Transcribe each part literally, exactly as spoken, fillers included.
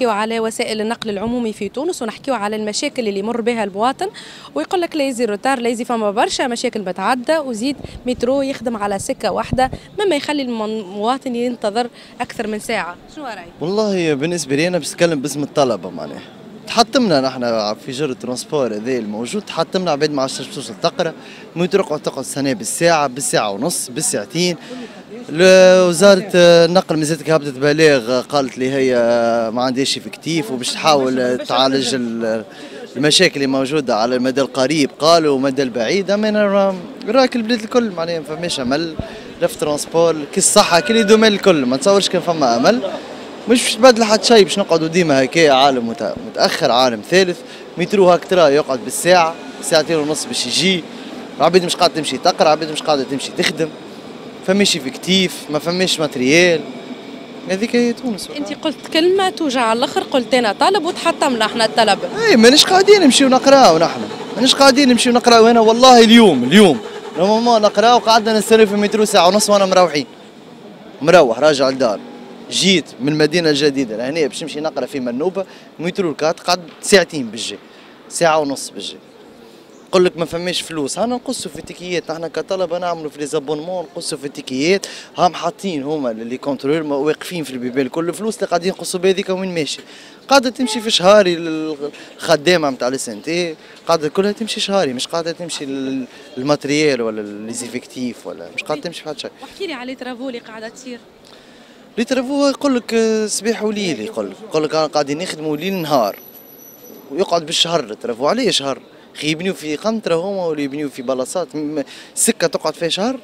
نحكيو على وسائل النقل العمومي في تونس ونحكيو على المشاكل اللي يمر بها المواطن، ويقول لك لا يزي روتار لا يزي فما برشا مشاكل بتعدى وزيد مترو يخدم على سكه واحده مما يخلي المواطن ينتظر اكثر من ساعه. شنو رايك؟ والله بالنسبه لي انا باش نتكلم باسم الطلبه معناها تحطمنا نحن في جر الترونسبور هذا الموجود، تحطمنا عباد ما عادش توصل تقرا مترو تقعد تقعد سنه بالساعه بالساعه ونص بالساعتين. وزارة النقل مازالت هبطت بلاغ قالت لي هي ما عندهاش افكتيف وباش تحاول تعالج المشاكل اللي موجوده على المدى القريب قالوا المدى البعيد. اما انا راك البلاد الكل معناها ما فماش امل لا في ترونسبور كي الصحه كي الدومين الكل ما تصورش كان فما امل. مش باش تبدل حتى شيء باش نقعدوا ديما هكا عالم متاخر عالم ثالث. مترو هاك ترى يقعد بالساعه ساعتين ونص باش يجي. العباد مش قاعده تمشي تقرا، العباد مش قاعده تمشي تخدم. فماش افكتيف ما فماش ماتريال. هذيك هي تونس. انت قلت كلمه توجع على الاخر، قلت انا طالب وتحطمنا احنا الطلبه. اي مانيش قاعدين نمشيو نقراو نحن، مانيش قاعدين نمشيو نقراو. انا والله اليوم اليوم نورمالمون نقراو قعدنا نستناو في المترو ساعه ونص وانا مروحين مروح راجع للدار. جيت من المدينه الجديده لهنا باش نمشي نقرا في منوبه مترو الكات قعد ساعتين بالجي ساعه ونص بالجي. نقول لك ما فماش فلوس، هانا نقصوا في التيكيات نحن كطلبه نعملوا في ليزابونمون نقصوا في التيكيات. هم حاطين هما اللي كونترول واقفين في البيبان كل الفلوس اللي قاعدين يقصوا بهذيك وين ماشي. قاعده تمشي في شهاري الخدامه نتاع السنتي قاعده كلها تمشي شهاري مش قاعده تمشي الماتريال ولا ليزيفيكتيف ولا مش قاعده تمشي في حتى شيء. واحكي لي على لي ترافو اللي قاعده تصير. لي ترافو يقول لك صباح وليل، يقول لك يقول لك قاعدين نخدموا ليل نهار ويقعد بالشهر الترافو. عليه شهر؟ خي يبنيو في قنطرة هما ولا يبنيو في بلاصات سكة تقعد فيها شهر؟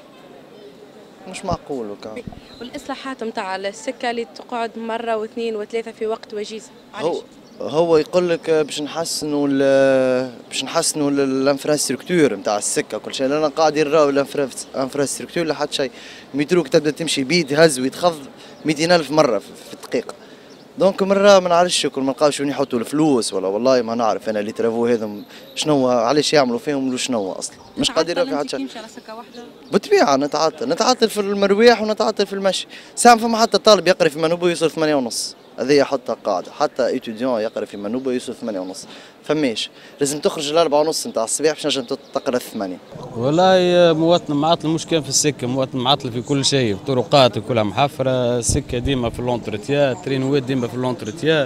مش معقول وكا. والإصلاحات نتاع السكة اللي تقعد مرة واثنين وثلاثة في وقت وجيز، علاش؟ هو هو يقول لك باش نحسنوا باش نحسنوا الانفراستركتور نتاع السكة وكل شيء. انا قاعد نراو الانفراستركتور لا حتى شيء. متروك تبدا تمشي بيد يهز ويتخذ مئتين ألف مرة في الدقيقة. دونك مرة ما نعرفش كل ما نلقاوش وين يحطوا الفلوس ولا والله ما نعرف انا اللي ترافو هذا شنو علاش يعملوا فيهم ولا شنو اصلا مش قادرين في حاجه. تمشي على سكه واحده بالطبيعه نتعطل نتعطل في المرويح ونتعطل في المشي. ساعه فما حتى طالب يقرا في منوبه يوصل ثمانية ونص هذه حتى قاعده حتى ايتوديون يقرا في منوبه يوصل ثمانية ونص فماش لازم تخرج الأربعة ونص نتاع الصباح باش نجم تقرا الثمانية. والله مواطن معطل مش كان في السكه، مواطن معطل في كل شيء، الطرقات كلها محفره، السكه ديما في اللونتروتيا، الترينوات ديما في اللونتروتيا.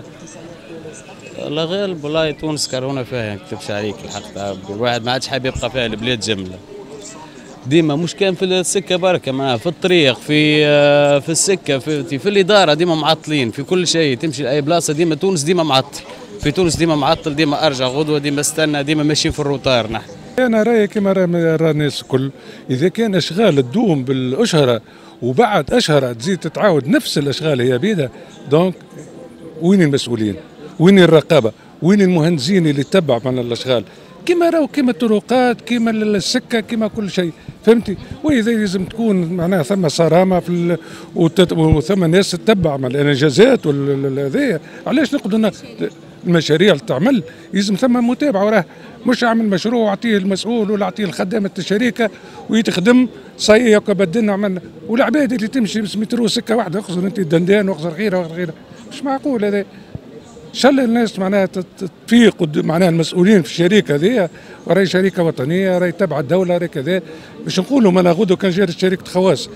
الله غالب والله تونس كورونا فيها ما نكتبش عليك الحق، الواحد ما عادش حاب يبقى فيها البلاد جمله. ديما مش كان في السكه بركه معاه في الطريق في في السكه في, في الاداره ديما معطلين في كل شيء. تمشي لاي بلاصه ديما تونس ديما معطل، في تونس ديما معطل، ديما ارجع غدوه، ديما استنى، ديما ماشيين في الروتار. نحن انا رايي كما راه الناس الكل، اذا كان اشغال تدوم بالاشهره وبعد اشهر تزيد تتعاود نفس الاشغال هي بيدها، دونك وين المسؤولين؟ وين الرقابه؟ وين المهندسين اللي تتبع من الاشغال؟ كما راهو كما الطرقات كما السكه كما كل شيء، فهمتي؟ واذا لازم تكون معناها ثم صرامه في ال... وتت... وثم ناس تتبع من الانجازات والهذايا. علاش نقعدوا المشاريع اللي تعمل لازم ثم متابعه وراه، مش عامل مشروع واعطيه المسؤول ولا اعطيه الخدامه الشركه ويتخدم صحيح بدلنا عملنا، والعباد اللي تمشي بس مترو سكه واحده اخزر انت دندان واخزر غيره واخزر غيره، مش معقول هذا. ان شاء الله الناس معناها تفيق معناها المسؤولين في الشركه هذه، راهي شركه وطنيه راهي تبع الدوله راهي كذا، باش نقولوا ما ناخذوا كان جات شركه خواص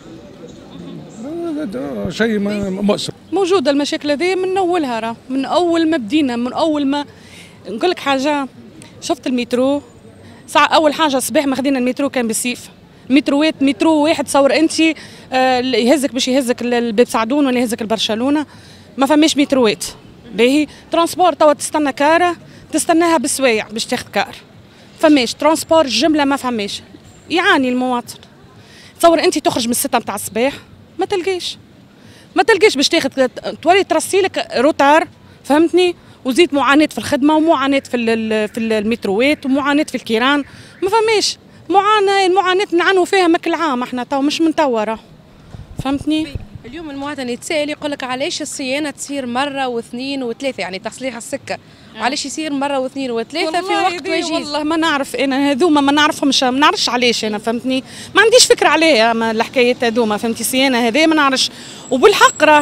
شيء مؤسف. موجوده المشاكل هذه من اولها، راه من اول ما بدينا، من اول ما نقول لك حاجه. شفت المترو ساعه اول حاجه الصباح ما خدينا المترو كان بالسيف، متروات مترو واحد تصور انت آه يهزك باش يهزك الباب سعدون ولا يهزك لبرشلونه، ما فماش متروات. باهي ترانسبور توا تستنى كاره تستناها بالسوايع باش تاخذ كار، فماش ترانسبور جمله ما فماش، يعاني المواطن. تصور انت تخرج من الستة نتاع الصباح ما تلقاش ما تلقاش باش تاخذ، تولي ترسي لك روتار، فهمتني؟ وزيد معاناه في الخدمه ومعاناه في في المتروات ومعاناه في الكيران، ما فماش معاناه. المعاناه نعانوا فيها ما كل عام احنا تو مش من توا راه، فهمتني؟ اليوم المواطن يتسائل يقول لك علاش الصيانه تصير مره واثنين وثلاثه، يعني تصليح السكه وعلاش يصير مره واثنين وثلاثه في وقت وجيز؟ والله ما نعرف انا هذوما ما نعرفهمش، ما نعرفش علاش انا، فهمتني؟ ما عنديش فكره عليها الحكايات هذوما، فهمتي؟ الصيانه هذه ما نعرفش. وبالحق راهي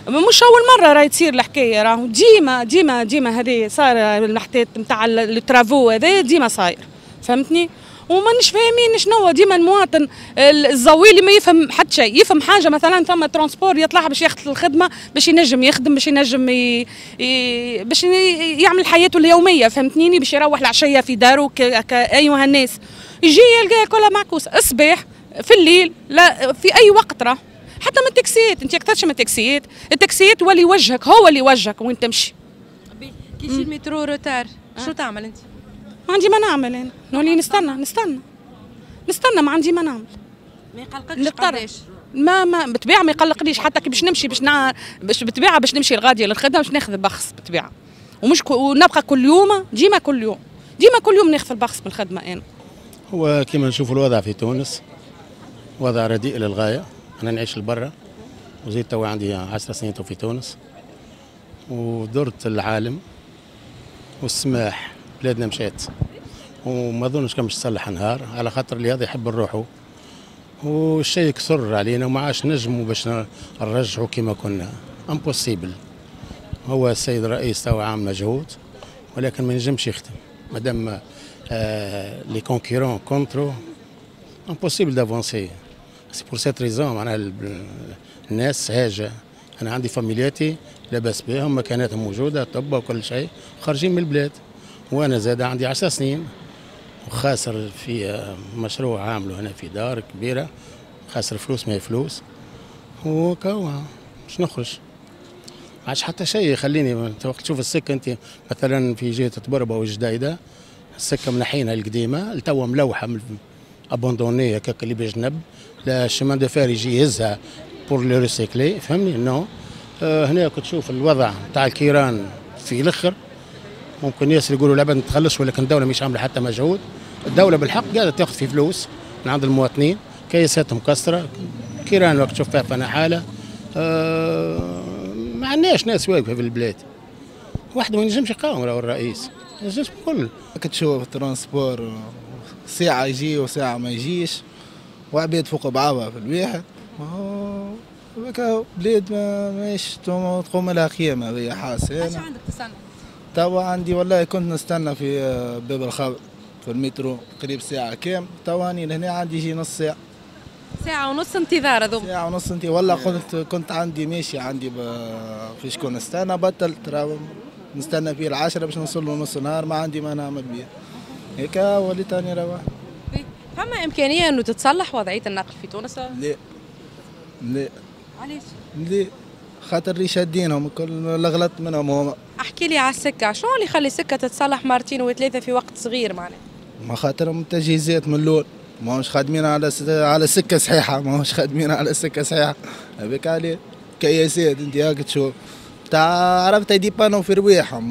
مش اول مره راهي تصير الحكايه، راهو ديما ديما ديما هذه صار الحتات نتاع الترافو هذا ديما صاير، فهمتني؟ ومانيش فاهمين شنو ديما المواطن الزويلي ما يفهم حتى شيء، يفهم حاجه مثلا ثم ترونسبور يطلع باش ياخذ الخدمه باش ينجم يخدم باش ينجم ي... ي... باش يعمل حياته اليوميه، فهمتني؟ باش يروح العشيه في داره كايها الناس، يجي يلقاها كلها معكوسه الصباح في الليل، لا في اي وقت راه حتى من التاكسيات، انت اكثرش من التاكسيات، التاكسيات هو اللي يوجهك، هو اللي يوجهك وين تمشي. كي يجي المترو روتار شو تعمل انت؟ ما عندي ما نعمل انا، نولي نستنى نستنى نستنى ما عندي ما نعمل. ما يقلقكش قداش؟ ما ما بطبيعه ما يقلقنيش، حتى كي باش نمشي باش نع... باش بطبيعه باش نمشي الغاديه للخدمه باش ناخذ البخس بطبيعه، ومش ك... ونبقى كل يوم ديما كل يوم ديما كل يوم ناخذ البخس بالخدمه انا. هو كما نشوف الوضع في تونس وضع رديء للغايه، انا نعيش لبرا وزيد تو عندي عشر سنين في تونس ودرت العالم والسماح بلادنا مشات وما اظنش كان باش تصلح نهار، على خاطر اللي هذا يحب نروحوا والشيء كسر علينا وما عادش نجموا باش نرجعوا كما كنا، امبوسيبل. هو السيد الرئيس تو عامل مجهود ولكن ما ينجمش يخدم مادام آه لي كونكورون كونترو امبوسيبل دافونسي. سي بور سيت ريزون معناها الناس هاجه، انا عندي فاميلياتي لاباس بهم مكاناتهم موجوده طب وكل شيء خارجين من البلاد، وانا زاد عندي عشر سنين وخاسر في مشروع عامله هنا في دار كبيره، خاسر فلوس ما هي فلوس وكوا باش نخرج ما عادش حتى شيء يخليني. وقت تشوف السكه انت مثلا في جهه تبربه وجديده السكه منحينها القديمه لتوا ملوحه ابوندونيه هكاك اللي بجنب، لا الشمان دو فار يجي يهزها بور لو ريسيكلي، فهمني؟ نو آه هنا كنت تشوف الوضع تاع الكيران في الاخر، ممكن الناس يقولوا العباد ما تخلصش ولكن الدوله مش عامله حتى مجهود. الدوله بالحق قاعده تاخذ في فلوس من عند المواطنين، كيساتهم مكسره، كيران وقت تشوف فيها فانا حاله آه ما عندناش ناس واقفه في البلاد، واحد ما ينجمش يقاوم راهو الرئيس، ما ينجمش الكل. كنت تشوف ترونسبور ساعه يجي وساعه ما يجيش وعباد فوق بعضها في الواحد، هكا بلاد ما ماهيش تقوم لها قيامه هذه حاسه. ايش عندك تستنى؟ توا عندي والله كنت نستنى في باب الخبر في المترو قريب ساعة كام، توا هاني لهنا عندي يجي نص ساعة. ساعة ونص انتظار هذوما. ساعة ونص انت والله كنت كنت عندي ماشي عندي في شكون نستنى بطلت راه نستنى فيه العشرة باش نوصل له نص نهار ما عندي ما نعمل بيه. هيكا وليت راني روح. فما إمكانية إنه تتصلح وضعية النقل في تونس؟ لا. لا. علاش؟ لا. خاطر اللي شادينهم كل الغلط منهم هما. احكي لي على السكة، شنو اللي يخلي السكة تتصلح مرتين وثلاثة في وقت صغير معناها؟ ما خاطرهم تجهيزات من الأول، ماهوش خادمين على على سكة صحيحة، ماهوش خادمين على سكة صحيحة، هذاك عليه كياسات أنت هاك تشوف تاع عرفت ديبانو في رواحهم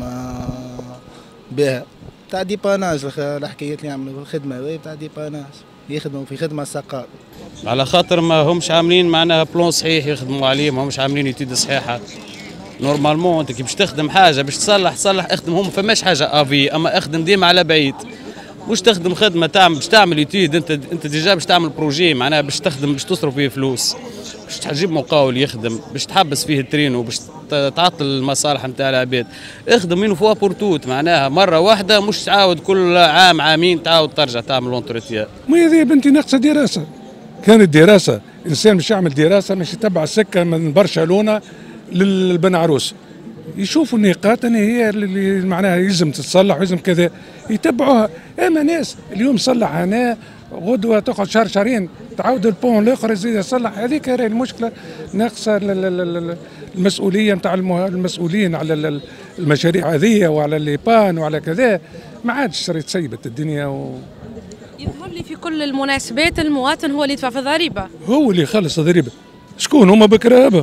بها تاع ديباناج الحكايات اللي يعملوا في الخدمة هذي تاع ديباناج، يخدموا في خدمة ثقافة. على خاطر ما همش عاملين معناها بلون صحيح يخدموا عليه، ما همش عاملين يتيد صحيحة. نورمالمون انت كي باش تخدم حاجه باش تصلح تصلح اخدم، هم فماش حاجه افي، اما اخدم ديما على بعيد، مش تخدم خدمه تعمل باش تعمل يتيد انت انت ديجا باش تعمل بروجي معناها باش تخدم باش تصرف فيه فلوس، باش تجيب مقاول يخدم، باش تحبس فيه الترينو، باش تعطل المصالح نتاع العباد، اخدم من فوا بورتوت معناها مره واحده، مش تعاود كل عام عامين تعاود ترجع تعمل اونتروتيا. ما هذه بنتي ناقصه دراسه، كانت دراسه، الانسان مش يعمل دراسه مش يتبع السكه من برشلونه للبن عروس، يشوفوا النقاط ان هي اللي معناها يلزم تتصلح ويلزم كذا يتبعوها. اما ناس اليوم صلح هنا غدوه تقعد شهر شهرين تعاود البون الاخر يزيد يصلح، هذيك راهي المشكله ناقصه المسؤوليه نتاع المسؤولين على المشاريع هذه وعلى الليبان وعلى كذا، ما عادش تسيبت الدنيا و... يظهر لي في كل المناسبات المواطن هو اللي يدفع في الضريبه، هو اللي يخلص الضريبه. شكون هما بكرابه؟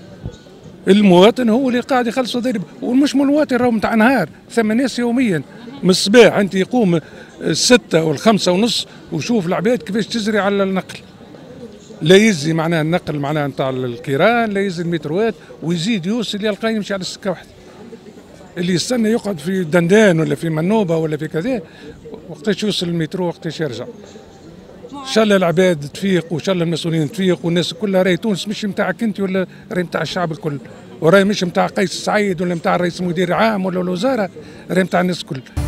المواطن هو اللي قاعد يخلص الضريبه، ومش مواطن راهو نتاع نهار، ثم ناس يوميا من الصباح انت يقوم الستة والخمسة ونص وشوف العباد كيفاش تجري على النقل، لا يزي معناها النقل معناها نتاع الكيران، لا يزي المتروات، ويزيد يوصل يلقى يمشي على السكه واحده. اللي يستنى يقعد في دندان ولا في منوبه ولا في كذا، وقتاش يوصل المترو وقتاش يرجع. ان شاء الله العباد تفيق وان شاء الله المسؤولين تفيق والناس كلها راهي تونس مش نتاعك انت ولا راهي نتاع الشعب الكل. وراي مش متاع قيس سعيد ولا متاع رئيس مدير عام ولا الوزاره، راهي متاع الناس الكل.